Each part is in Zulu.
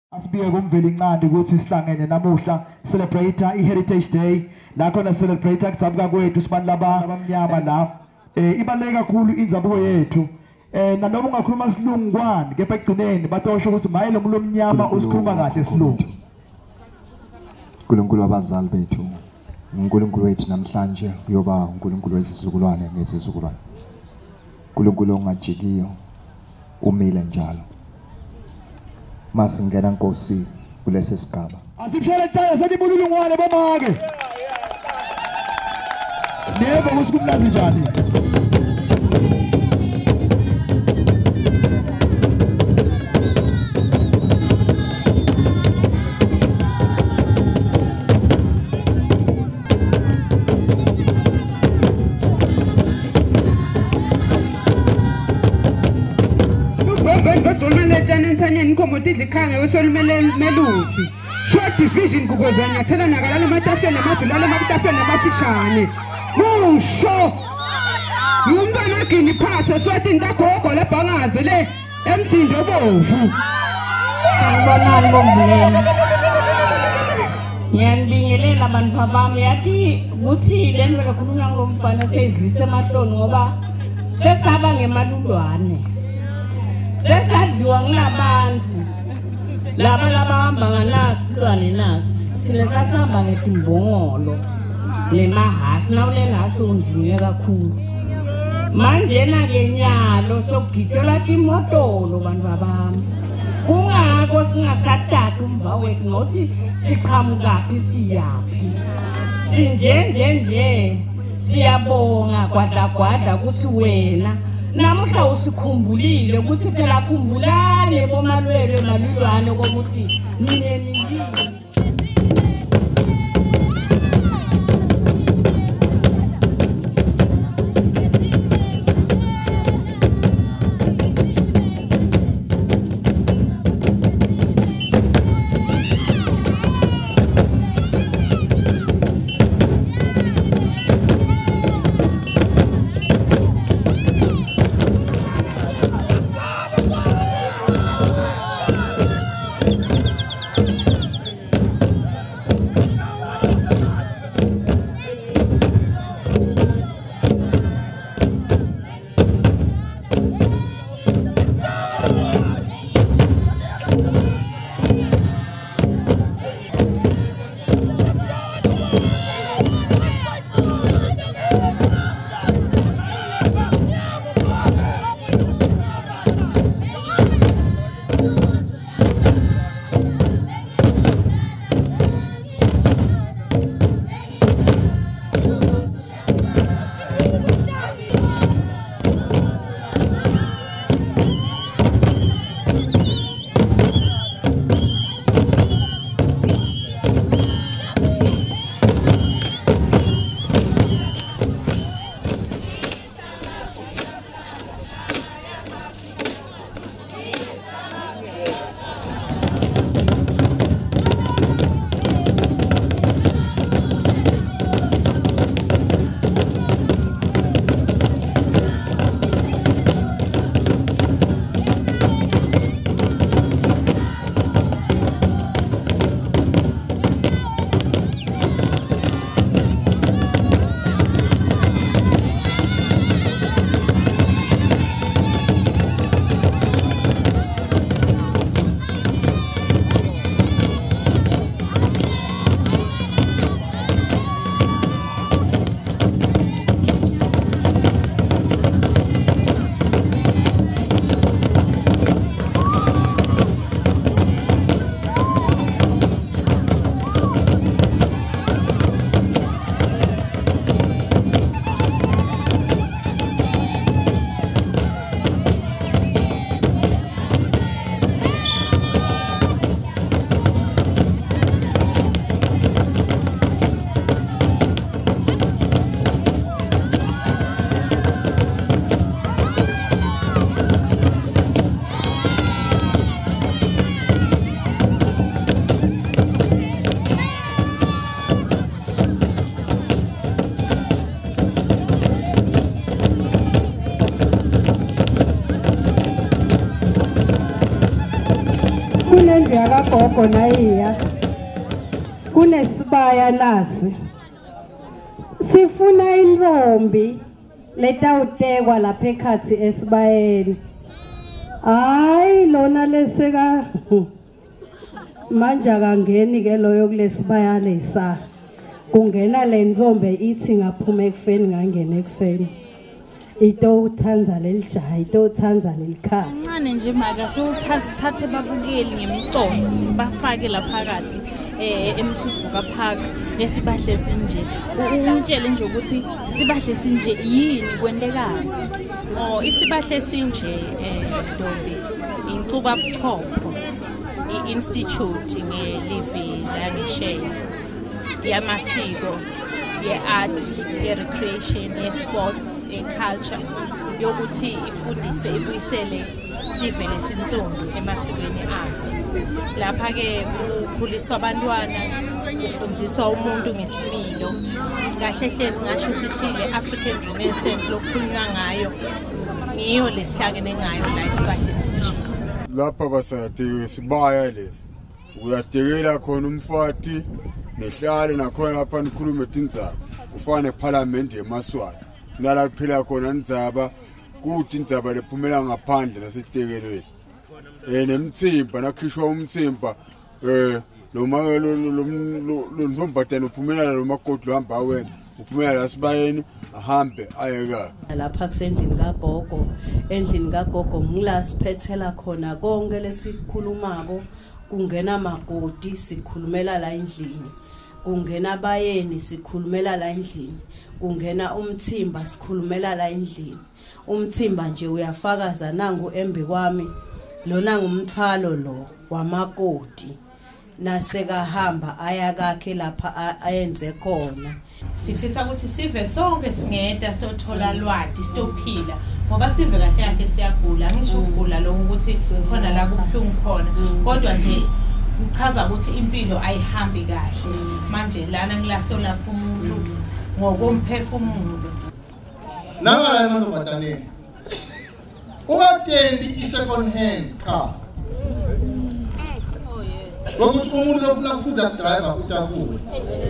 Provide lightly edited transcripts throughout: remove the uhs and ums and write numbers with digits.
Asibiye kumveli incane ukuthi sihlangene namuhla celebrate i-Heritage Day la khona celebrate kuzabuka kwethu sibantu abamnyama la ibaleke kakhulu inzabuko yethu nanoma ungakhuluma isilungu kwani kepha ekugcineni batosho ukuthi maye lo muntu omnyama usikhuluma kahle isilungu. uNkulunkulu wabazali bethu uNkulunkulu wethu namhlanje uyoba uNkulunkulu wezizukulwane nezizukulwane. uNkulunkulu ongajikiyo umile njalo. Masingena Nkosi kulesi sigaba. Asiphelele taya sanibululungwane bomake. Neva kusikumlazi njani? Khange usolumele melusi short division kukozana thela nakalala amatafeni amazilala amatafeni amafishane musho umntwana gini phase swethi intagogo lebhangazi le emthindo bovu ngibonani bombuleni ngiyanibingelela abantu bami yathi kusile nje khulunywa ngomfana sezilise emahloni ngoba sesaba ngemalulwane sesadliwa nginabantu laba labahamba nganasi lwane nasi thina sasihamba ngetimbongolo nemahashi nawulengathi undinge kakhulu manjena ke nyalo sokugitshelwa timotolo bantu babami kungako singasatata umva wethu ngothi siqhamukaphi siyaphi sinje siyabonga gwadagwada ukuthi wena namuhla usikhumbulile ukuthi phela khumbulane bomalwele malulwane kokuthi nine nini. gogo nayiya kunesibaya nasi sifuna intombi letawutekwa lapha ekhatsi esibayeni hayi lona leseka manje akangeni ke loyo kulesibaya lesa kungena le ntombi ithi ngaphuma ekufeni ngangena ekufeni ito uthanza lelijaha ito uthanza lelikhaya kancane nje maka sothathe babukeli ngemicombo sibafake laphakathi eMTV kaPark lesibahle Sinje utshele nje ukuthi sibahle Sinje yini kwentekayo isibahle Sinje Ntombi incuba buchopho i-institute nge-live la ngisheya yamasiko ye-art ye-recreation ye-sports ye-culture yokuthi ifundise ibuyisele sive lesinsundu emasikweni aso lapha-ke kukhuliswa abantwana kufundiswa umuntu ngesimilo kahle hle singasho sithi le-African Renaissance lokukhulunywa ngayo ngiyo lesihlangene ngayo la isibahle Sinje lapha basadikela sibaya lesi uyadekelwa khona umfati nehlale nakhona lapha nikhulume tindzaba ufane eParliament yeMaswati nala kuphela khona indzaba kuthi indzaba lephumela ngaphandle nasitekelweni nemtsimba nakhishwa umtsimba lo ntombatana uphumela lo makoti uhamba wenza uphumela lasibayeni ahambe ayeka lapha kusendlini kagogo endlini kagogo ngila siphethela khona konke lesikhulumako kungena magodi sikhulumela la endlini kungena abayeni sikhulumela la endlini kungena umtsimba sikhulumela la endlini umtsimba nje uyafakaza nangu embi kwami lona ngumthwalo lo wamakoti nasekahamba ayakakhe lapha ayenze khona sifisa ukuthi sive sonke singeda sitothola lwadi sitophila ngoba sive kahle kahle siyagula ngisho ukugula lokho ukuthi khona la kubhlungu khona kodwa nje ngichaza ukuthi impilo ayihambi kahle manje lana ngilasto lapho umuntu ngokomphefumulo nangala mantombazane ungatendi i-second hand car ukuthi umuntu lofuna kufuza driver utakuwe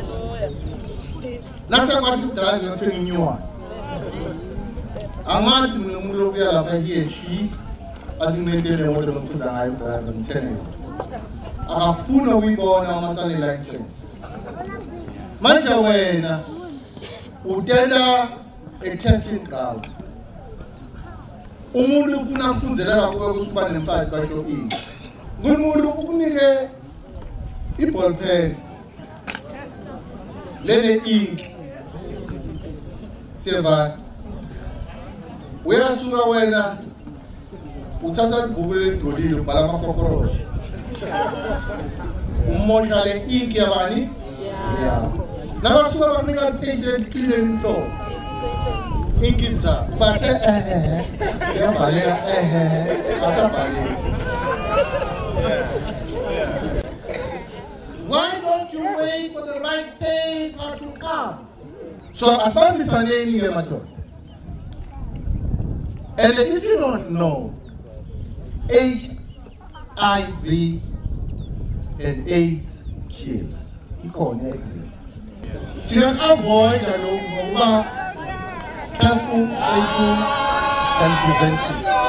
nasakwathi udrive yothenga inew one angathi mina umuntu lokuya lapha he azinetele moto lokufuza ngayo driver ngithenge akafuna ukuyibona amasane license manje wena utenda a-testing ground umuntu ufuna kufunzela lakho ukuthi uba nemfati basho ini ngumuntu ukunike i-ball pen lene ink siyevana uyasuka wena uthatha ibhuku ledolile ubhala amakokoroshi umosha le ink yabani nabasuka bakunika lipage leliqile elimhlophe inkitsa bathe yabhaleka asabhaleka. Why don't you wait for the right paper to come? So asibambe sifaneni ke madoda. And if you don't know, HIV and AIDS kills. Ikhona exist. So you can avoid the careful, and prevention.